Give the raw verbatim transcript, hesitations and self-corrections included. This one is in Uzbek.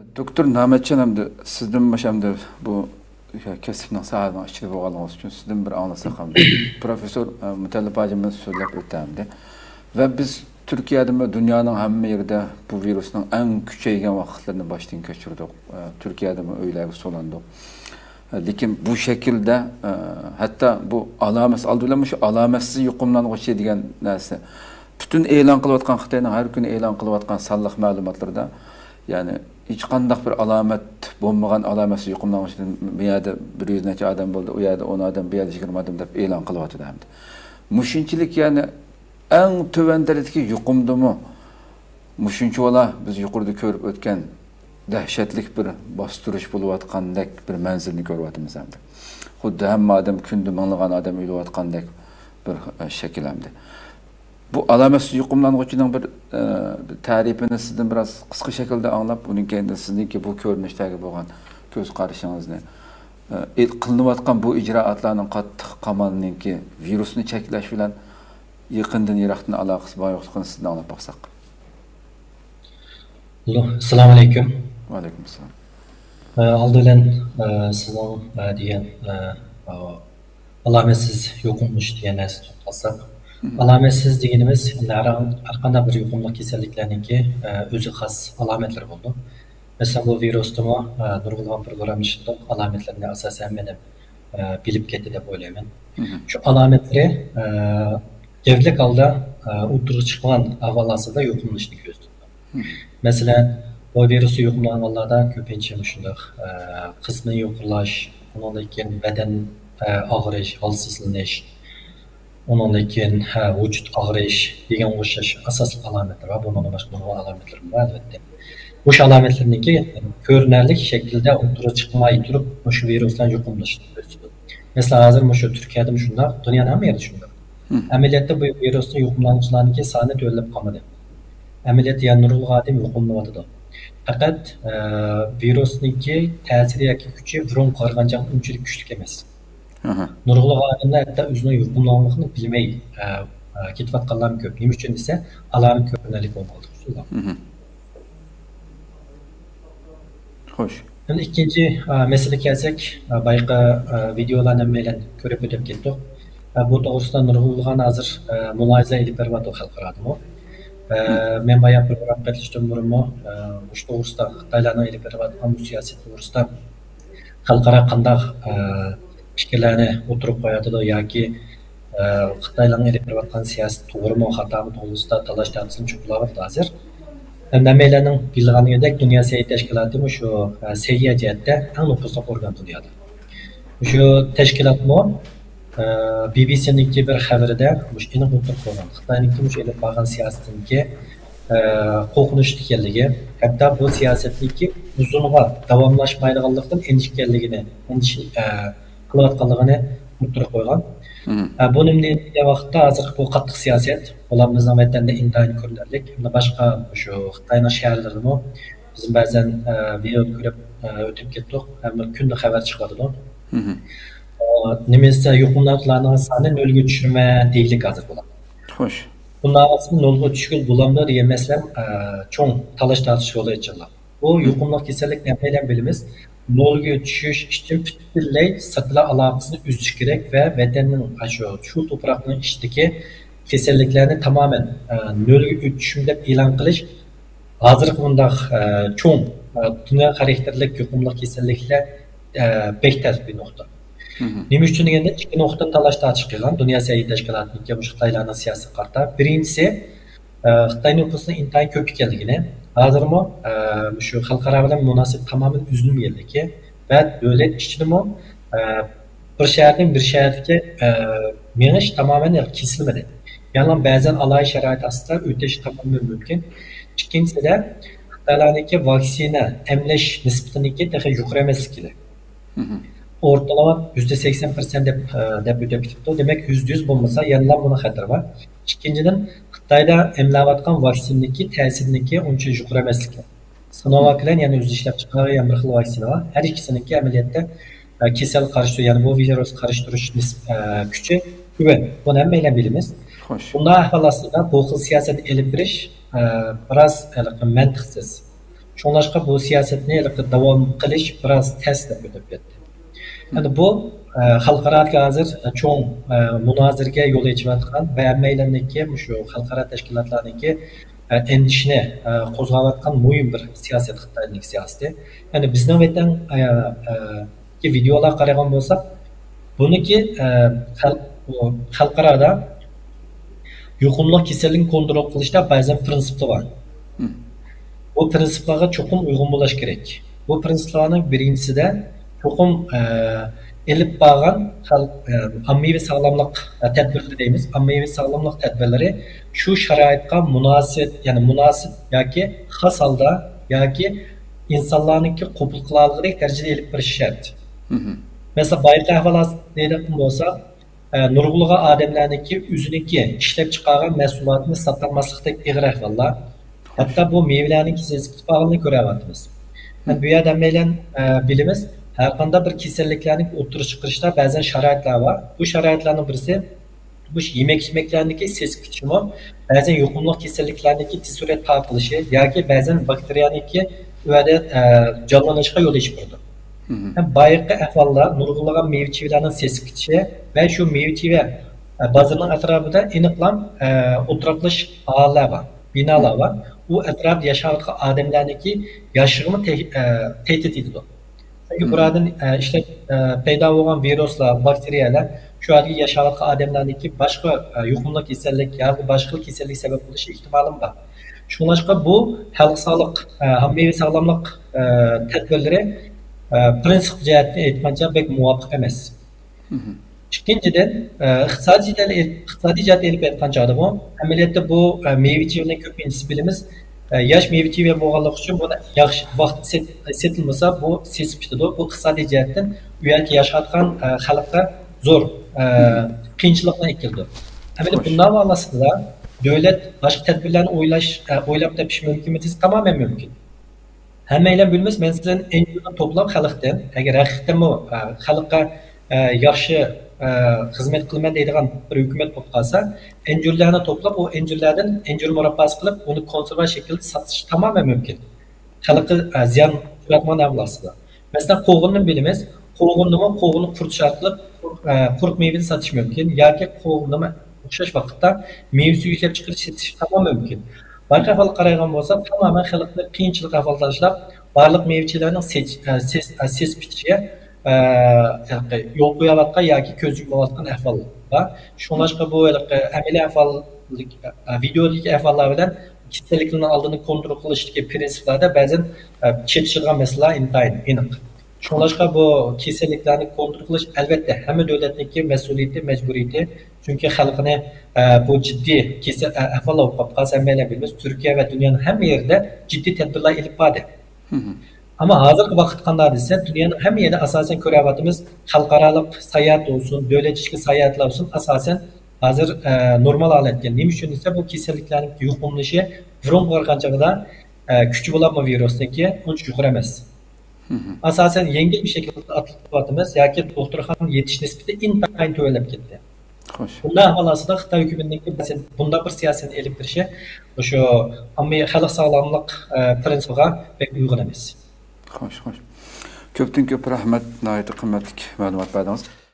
Doktor Nametcan hamda sizden başamda bu kesifning saatini ichida bo'lganingiz uchun sizdan bir anglasak ham professor Mutallib hojimiz so'zlab o'tdi. Va biz Turkiyada va dunyoning hamma yerida bu virusning eng kuchaygan vaqtlarini boshdan kechirdik. Turkiyada uylarga so'landik. Lekin bu shaklda hatto bu alomat aldilamish alomatsiz yuqumlanguvchi degan narsa bütün e'lon qilayotgan Xitoyning har kuni e'lon qilayotgan sonliq ma'lumotlarda ya'ni hech qanday bir alomat bo'lmagan alomatsiz yuqumlanishdan bu yerda bir yuz necha odam bo'ldi, u yerda o'n odam, bu yerda yigirma odam deb e'lon qilyapti hamdi. Mushunchilik ya'ni eng tuvan darajadagi yuqumdimi? Mushuncha ola biz yuqorida ko'rib o'tgan dahshatlik bir bostirish bo'layotgandek bir manzilni ko'ryapmiz hamdi. Xuddi hamma odam kunda minglagan odam o'layotgandek bir shakl hamdi. Bu alamatsiz yuqumlanguvchining bir e, tarifini sizdan biraz qisqa shaklda anglab, uning keyin sizningki bu ko'rinishdagi bo'lgan ko'z qarashingizni e, qilinayotgan bu ijroatlarning qattiq qamalninki virusni cheklash bilan yaqindan yiroqdan aloqasi bor yo'qligini sizdan anglab baqsaq. Assalomu alaykum. Va alaykum assalom. Aldılan sizning degan alamatsiz yuqumlish degan narsa to'xtalsak, alamatsiz deganimiz har qanday bir yuqumli kasalliklarningki o'zi xos alomatlari bo'ldi. Masalan, bu virusdami nurg'ulg'an program ishida alomatlarni asosan men bilib ketdi deb o'ylayman. Shu alomatlari gavlik holda o'tirib chiqqan avvallasida yuqumlishni ko'rsatdi. Masalan, bu virusga yuqumlanganlarda ko'pincha shunday qismi yo'qlash, undan keyin badan og'rish, holsizlanish, ondan keyin vücut ağrıış degan o'xshash asosiy alomatlar va bundan boshqa alomatlar bor albatta. Bu alomatlarniki ko'rinarli shaklda o'tirib chiqmay turib, o'sha virusdan yuqumlashni ko'rsatadi. Masalan, hozir shu Turkiyada shunday, dunyoning hamma yerida shunday. Amaliyotda bu virusdan yuqumlanuvchilarniki soni to'lib qolmadi. Amaliyotda yana nurg'ulg'an odam yuqumlanadi. Faqat virusniki ta'siri yoki kuchi burun qaraganda unchalik kuchli emas. Nurg'ulg'an odamlar hatto o'zini yuqumlanganligini bilmay ketayotganlar ko'p. Nima uchun desa, alomat ko'rinarli bo'lmadi. Xo'sh. Endi ikkinchi masalaga kelsak, bayqa videolarni bilan ko'rib o'tib ketdik. Bu to'g'risida nurg'ulg'an hozir mulohaza olib beryapti xalqaro. Men bayağı program qatnashdim burunmi, shu to'g'risida Xitoylarning olib berayotgan siyosat to'g'risida xalqaro qanday fikrlarni o'tirib qo'yadi yoki Xitoylarning olib berayotgan siyosat to'g'rimi, xatomi to'g'risida talash tartibini cho'qlayapti hozir. Namelarning bilganidek Dunyo siyosat tashkiloti shu seviya jihatda eng nufuzli organ dunyoda. Shu tashkilotmi B B C'ninki bir xabarida mush aniq o'tirib qo'ygan. Xitoyninki mush elib borgan siyosatinki qo'rqinchli ekanligi, hatto bu siyosatniki uzunga davomlashmaydiganlikdan endishganligini, endish qilayotganligini o'tirib qo'ygan. Bu nimni vaqtda hozir bu qattiq siyosat ularning vatanda intayin ko'rinarli. Boshqa shu Xitoyning shaharlarida biz ba'zan video ko'rib o'tib ketdik, hamma kunda xabar chiqadi. Nimesi yuqumlananlarning soni nolga tushirma deylik hozir bo'ladi. Xo'sh. Bundan aslında nolga tushgil bulamda degan masala cho'ng talash tortish yo'li ichiladi. Bu yuqumli kasallik bilan bilamiz. Nolga tushish uchun butunlay sirtlar aloqasini uzish kerak va vatanning shu shu to'proqning ichidagi kasalliklarni tamoman nolga tushim deb e'lon qilish hozirgi bunday cho'ng dunyo xarakterlik yuqumli kasalliklar bektar bir nuqta. Nima uchun deganda ikki nuqtadan talash tortish qilgan Dunyo siyosat tashkilotiga bu Xitoylarning siyosiy qarta. Birinchisi Xitoy nufusining intayin ko'p ekanligini, hozirmi shu xalqaro bilan munosabat tamoman uzilmaganligi va davlat ichidami bir shahardan bir shaharga menish tamoman kesilmadi. Ya'ni ba'zan alohida sharoit ostida o'tish tamoman mumkin. Ikkinchisida Xitoylarningki vaksina emlash nisbatiniki daha yuqori emasligi. Ortalama yüzde seksen persen deb deb o'tib ketibdi. Demak, yüzde yüz bo'lmasa, yana buni xatar bor. Ikkinchidan, Xitoyda emlayotgan vaksinaniki ta'sirniki uncha yuqori emasligi. Sinovac bilan yana o'zi ishlab chiqargan bir xil vaksina bor. Har ikkisiniki amaliyotda kasal qarshi, ya'ni bu virus qarshi turish kuchi ko'p. Buni ham bilan bilamiz. Xo'sh. Bunday ahvol ostida bu xil siyosat elib berish biroz mantiqsiz. Şunlaşqa bu siyasetni davom qilish biroz tez deb o'tib ketdi. Yani bu xalqaro hozir cho'ng munozirga yo'l ochayotgan va hammalarniki shu xalqaro tashkilotlarniki endishni qo'zg'ayotgan muhim bir siyosat Xitoyning siyosati. Ya'ni bizning vatan ki videolar qaragan bo'lsak, buniki xalqaroda yuqumli kasallikni kontrol qilishda ba'zan prinsiplar bor. Bu prinsiplarga cho'qim uyg'un bo'lish kerak. Bu prinsiplarning birinchisida cho'qim elib borgan ommaviy sog'lomlik tadbirlari deymiz. Ommaviy sog'lomlik tadbirlari shu sharoitga munosib, ya'ni munosib yoki xos holda yoki insonlarniki qabul qila oladigan darajada elib borish shart. Mesela bayqi ahvolat deydigan bo'lsa, nurg'ulg'a odamlarniki o'ziniki ishlab chiqargan mahsulotni sotolmaslikdek ig'ir ahvollar. Hatta bu meyvelerning keskinlikini ko'ryapmiz. Yani bu yerda meylen bilimiz her qanday bir kasalliklarning o'ttirib chiqarishda ba'zan sharoitlar bor. Bu sharoitlarning birisi bu yemek yemeklarniki seskitishmi, ba'zan yuqumli kasalliklarniki tez sur'at tarqalishi yoki ba'zan bakteriyaniki uyada jonlanishga yo'l ochib turadi. Yani bayqi ahvollar nurg'ulg'an meva-chevalarning seskitishi va shu meva-cheva bozorning atrofida aniqlam o'tiraqlish aholilar bor, binolar bor. Bu atrofda yashayotgan odamlarniki yashashini tehdit etadi. Çünkü buradan işte paydo bo'lgan viruslar, bakteriyalar şu yerda yashayotgan odamlarniki boshqa yuqumli kasallik yoki boshqa kasallik sabab bo'lishi ehtimoli bor. Shuningdek bu xalq sog'liq, ommaviy sog'lomlik tadbirlari prinsip jihatdan aytgancha bek muvofiq emas. Ikkinchidan, iqtisodiy iqtisodiy jihatdan olib aytgan chog'da bu amaliyotda bu meva-chevaning ko'pinchisi bilamiz yosh meva-cheva bo'lganligi uchun buni yaxshi vaqt setilmasa bu sesib ketadi. Bu iqtisodiy jihatdan u yerga yashayotgan xalqqa zo'r qiyinchiliklar keldi. Amaliyotda bundan ma'nosida davlat boshqa tadbirlarni o'ylash, o'ylab topish mumkinmi desa tamoman mumkin. Hammalar bilamiz, men sizlarni eng ko'p to'plab xalqdan, agar haqiqatan bu xalqqa yaxshi xizmat qilaman deydigan bir hukumat bo'lib qolsa, enjurlarni to'plab, o enjurlardan enjur murabbasi qilib, uni konserva shaklda sotish tamoman mumkin. Xalqqa ziyon uyg'otgan avlosida. Masalan, qo'g'inni bilamiz, qo'g'inni qo'g'inni quritish orqali quruq mevani sotish mumkin yoki qo'g'inni o'xshash vaqtda meva suvi ishlab chiqarish sotish tamoman mumkin. Boshqa ahvol qaragan bo'lsa, tamoman xalqni qiyinchilik ahvolda tashlab, barliq mevachilarning ses bitishiga yo'l qo'yayotgan yoki ko'z yumayotgan ahvol va shuningdek bu amaliy ahvollik videodagi ahvollar bilan kasalliklarning oldini kontrol qilishdagi prinsiplarda ba'zan chetishilgan masala intayin aniq. Shuningdek bu kasalliklarni kontrol qilish albatta hamma davlatniki mas'uliyati, majburiyati. Chunki xalqni bu jiddiy kasal ahvol bo'lib qolsa, hammalar bilamiz, Turkiya va dunyoning hamma yerida jiddiy tadbirlar olib bordi. Ama hozirgi vaqt qanday desa, dunyoning hamma yerida asosan ko'ryapmiz, xalqaro sayohat bo'lsin, davlat ichki sayohatlar bo'lsin, asosan hozir normal holatga. Nima uchun desa, bu kasalliklarning yuqumlanishi burun borgan chog'da kuchi bo'lgan virusniki uncha yuqori emas. Asosan yengil bir shaklda atlayapmiz yoki doktorxona yetish nisbati intayin to'valab ketdi. Xo'sh. Bundan holatda Xitoy hukumatining bunda bir siyosatni elib kirishi o'sha ommaviy xalq sog'lomlik prinsipiga pek uyg'un emas. Xo'sh, xo'sh. Ko'pdan ko'p rahmat, nihoyatda qimmatli ma'lumot berdingiz.